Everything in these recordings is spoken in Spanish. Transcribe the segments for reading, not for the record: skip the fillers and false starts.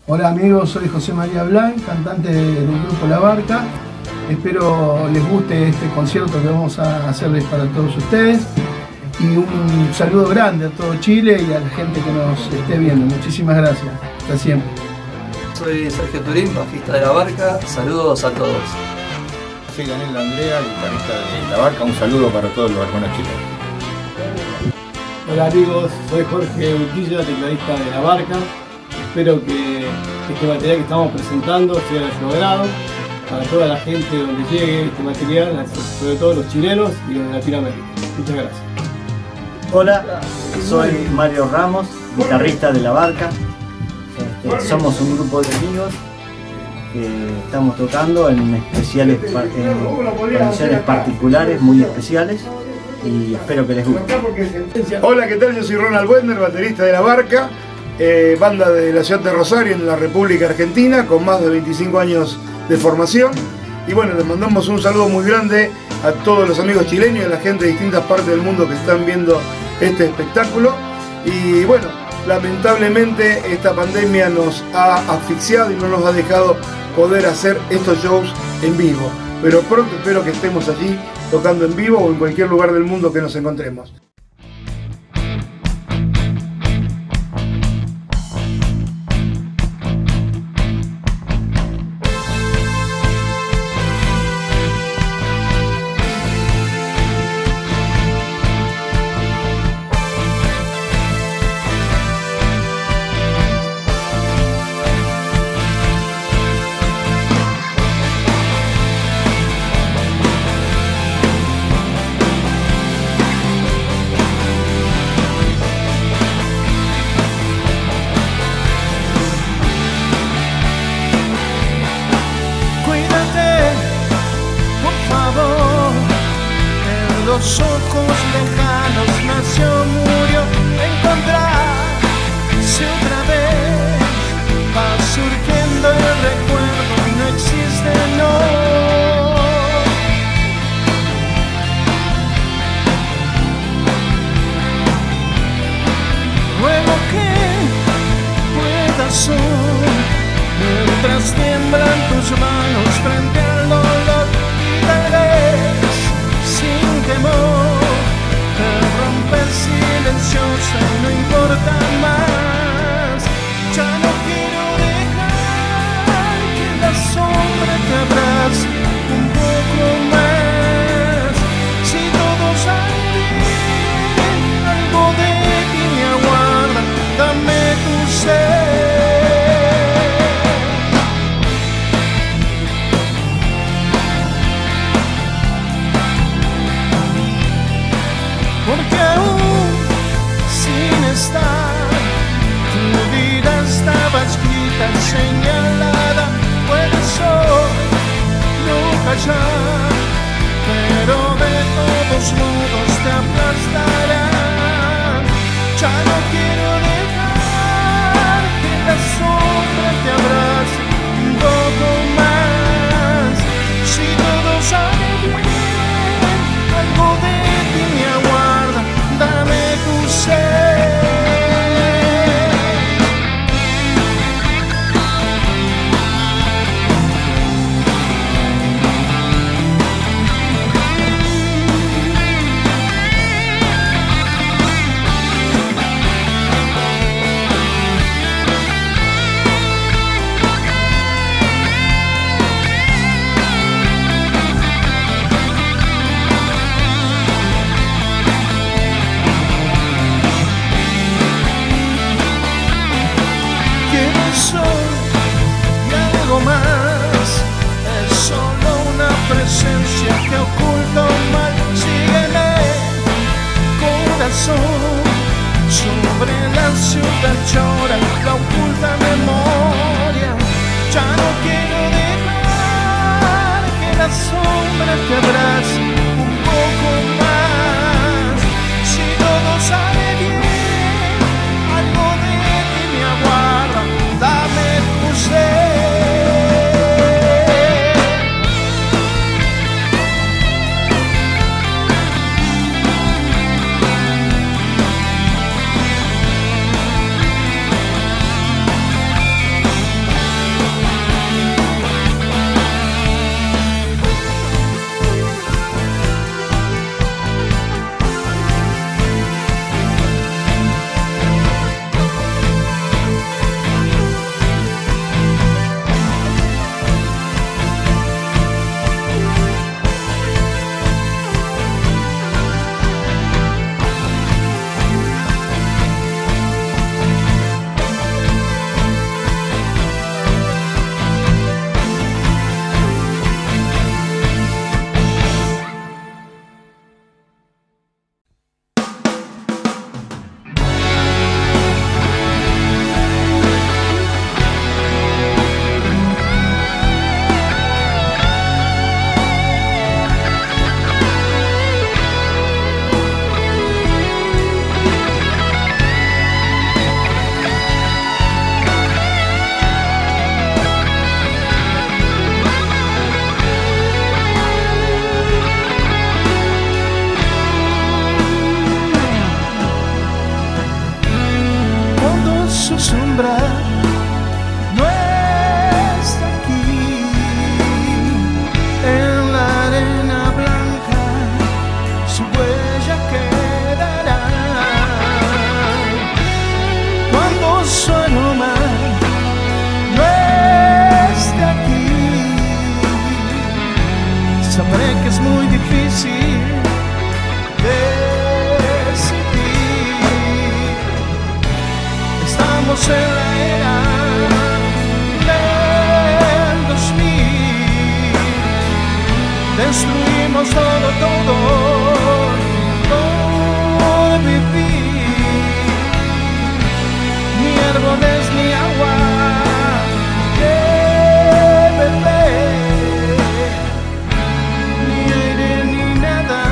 Hola amigos, soy José María Blanc, cantante del grupo La Barca. Espero les guste este concierto que vamos a hacerles para todos ustedes. Y un saludo grande a todo Chile y a la gente que nos esté viendo. Muchísimas gracias. Hasta siempre. Soy Sergio Turín, bajista de La Barca. Saludos a todos. Soy Daniel Andrea, guitarrista de La Barca. Un saludo para todos los hermanos chilenos. Hola amigos, soy Jorge Urquilla, tecladista de La Barca. Espero que este material que estamos presentando sea de su agrado para toda la gente donde llegue este material, sobre todo los chilenos y los de Latinoamérica. Muchas gracias. Hola, soy Mario Ramos, guitarrista de La Barca. Somos un grupo de amigos que estamos tocando en condiciones particulares, muy especiales, y espero que les guste. Hola, ¿qué tal? Yo soy Ronald Wendner, baterista de La Barca, banda de la ciudad de Rosario, en la República Argentina, con más de 25 años de formación. Y bueno, les mandamos un saludo muy grande a todos los amigos chilenos y a la gente de distintas partes del mundo que están viendo este espectáculo. Y bueno, lamentablemente esta pandemia nos ha asfixiado y no nos ha dejado poder hacer estos shows en vivo. Pero pronto espero que estemos allí tocando en vivo o en cualquier lugar del mundo que nos encontremos. Los ojos lejanos nació, murió, encontrarse otra vez, va surgiendo el recuerdo y no existe, no. Ruego que puedas hoy, mientras tiemblan tus manos frente al dolor, y tal vez sin temor, el romper silenciosa y no importa más. Ya no quiero dejar que la sombra te abrace un poco más. Si todo sale bien, algo de ti me aguarda, dame tu ser. Porque aún sin estar, tu vida estaba escrita, señalada. Puedes hoy no callar, pero de todos modos te aplastarán. Ya no quiero dejar que la sombra te abrace un poco más. Si todo sale bien, algo de ti me aguarda, dame tu ser. Más, es solo una presencia que oculta un mal. Sígueme, corazón, sobre la ciudad llora la oculta memoria. Ya no quiero dejar que la sombra te abrace un poco más. Si todo sale bien, algo de ti me aguarda, dame tu ser. no está aquí. En la arena blanca su huella quedará. Cuando su aroma no esté aquí, sabré que es muy difícil decidir. Estamos en la era del 2000. Destruimos todo por vivir. Ni árboles ni agua que beber, ni aire ni nada,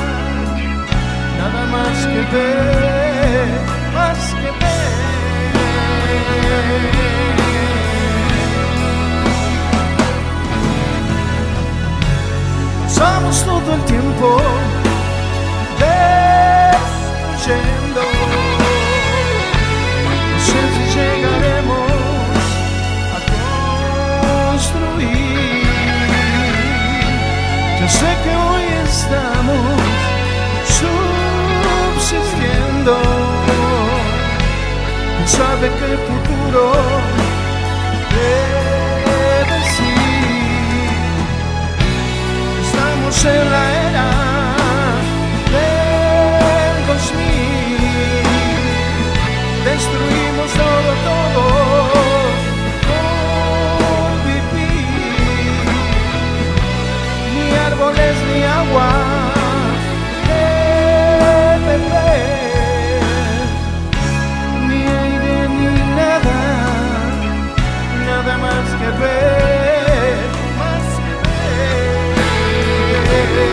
nada más que ver, más que ver. Somos todo el tiempo destruyendo. No sé si llegaremos a construir. Yo sé que hoy estamos subsistiendo. ¿Quién sabe qué futuro predecir? Estamos en la era del 2000. Destruimos todo por vivir. Ni árboles ni agua que beber, ni aire ni nada, nada más que ver, más que ver.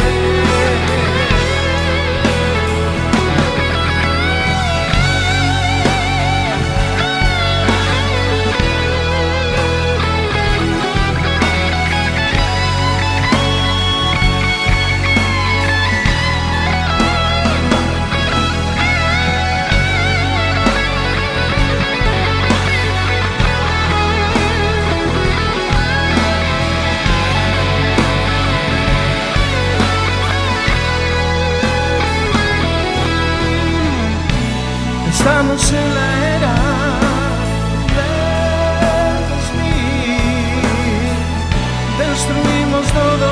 Estamos en la era del 2000. Destruimos todo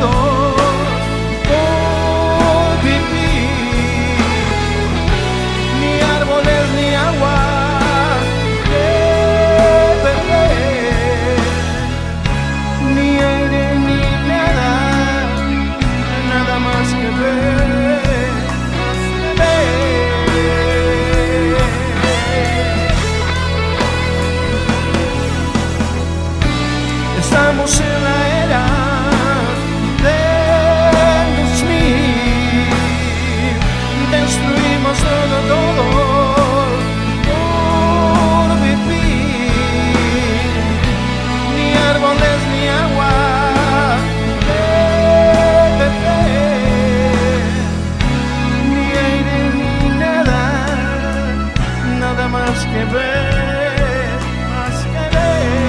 por vivir. Ni árboles ni agua que beber, ni aire ni nada, nada más que ver, más que ver. Estamos en la era del 2000. Destruimos todo por vivir. Ni árboles ni agua que beber, ni aire ni nada, nada más que ver, más que ver.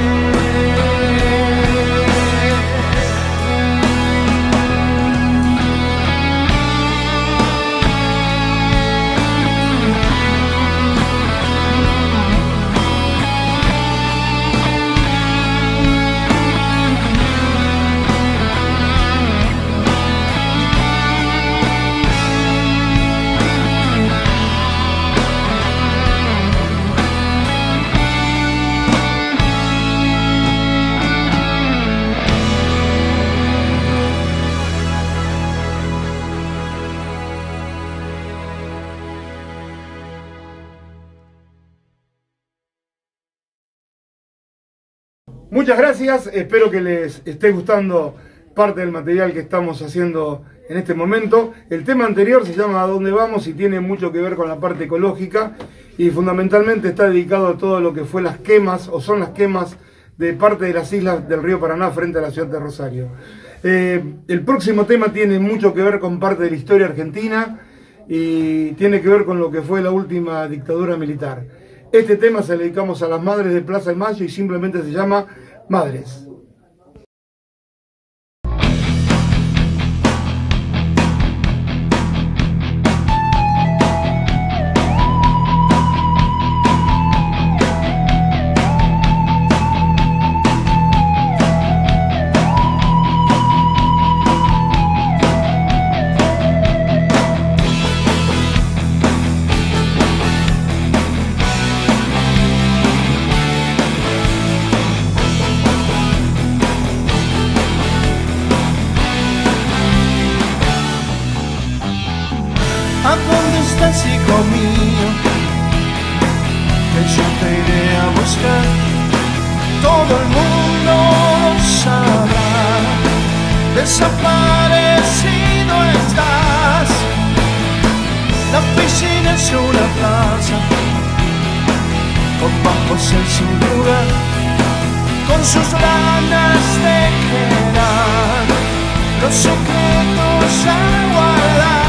Muchas gracias, espero que les esté gustando parte del material que estamos haciendo en este momento. El tema anterior se llama ¿A dónde vamos? Y tiene mucho que ver con la parte ecológica y fundamentalmente está dedicado a todo lo que fue las quemas o son las quemas de parte de las islas del río Paraná frente a la ciudad de Rosario. El próximo tema tiene mucho que ver con parte de la historia argentina y tiene que ver con lo que fue la última dictadura militar. Este tema se lo dedicamos a las madres de Plaza de Mayo y simplemente se llama Madres. ¿A dónde estás, hijo mío? Que yo te iré a buscar. Todo el mundo lo sabrá. Desaparecido estás. La piscina es una plaza, con bajos en su lugar, con sus ganas de quedar, los secretos a guardar.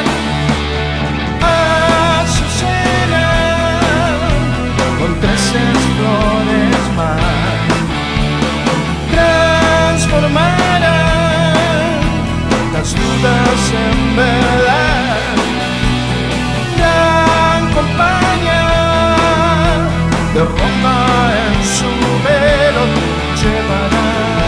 Con 13 flores más transformarán las dudas en verdad. Gran compañía de ropa en su velo llevará.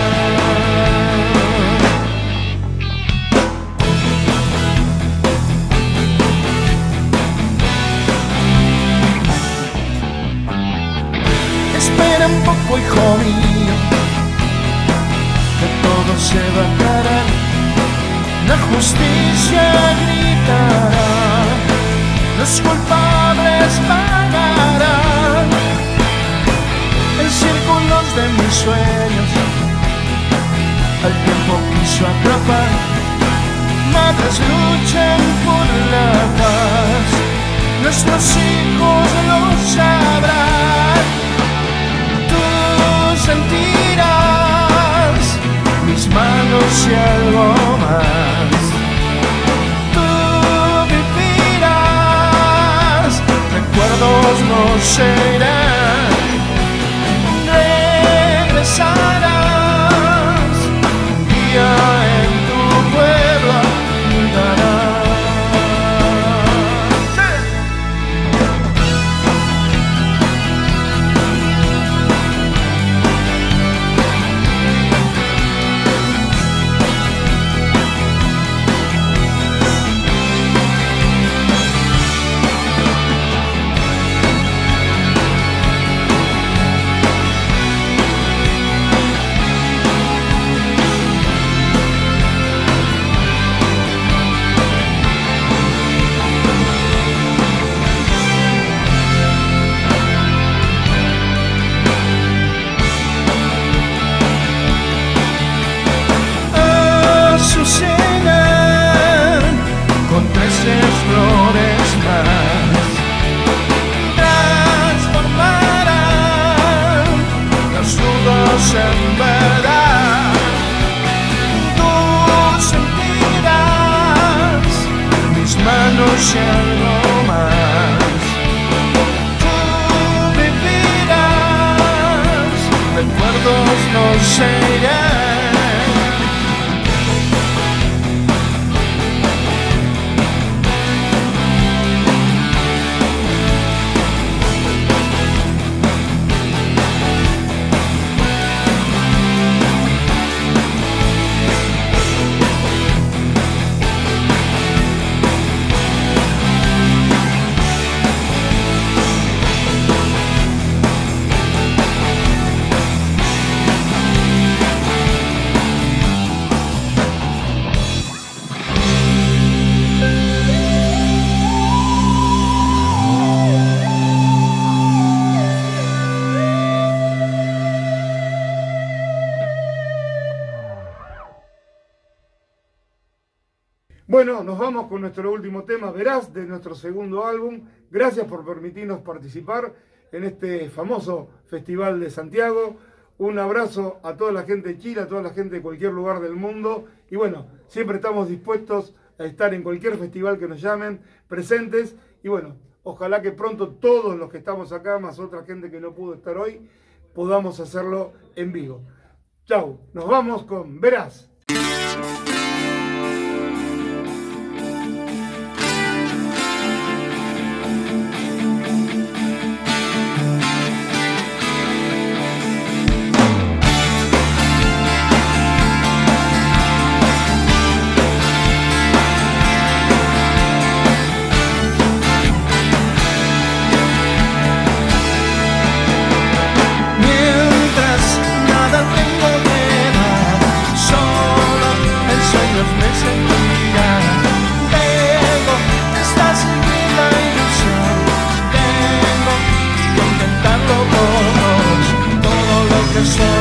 Espera un poco, hijo mío, que todo se va a aclarar. La justicia gritará, los culpables pagarán. En círculos de mis sueños al tiempo quiso atrapar. Madres luchan por la paz, nuestros hijos lo sabrán. Sentirás mis manos y algo más. Tú vivirás, recuerdos no se irán. Regresarás, un día en tu pueblo andarás. Con 13 flores más transformarán las dudas en verdad. Tú sentirás mis manos y algo más. Tú vivirás, recuerdos no se irán. Bueno, nos vamos con nuestro último tema, Verás, de nuestro segundo álbum. Gracias por permitirnos participar en este famoso Festival de Santiago. Un abrazo a toda la gente de Chile, a toda la gente de cualquier lugar del mundo. Y bueno, siempre estamos dispuestos a estar en cualquier festival que nos llamen, presentes. Y bueno, Ojalá que pronto todos los que estamos acá, más otra gente que no pudo estar hoy, podamos hacerlo en vivo. Chau, nos vamos con Verás. Soy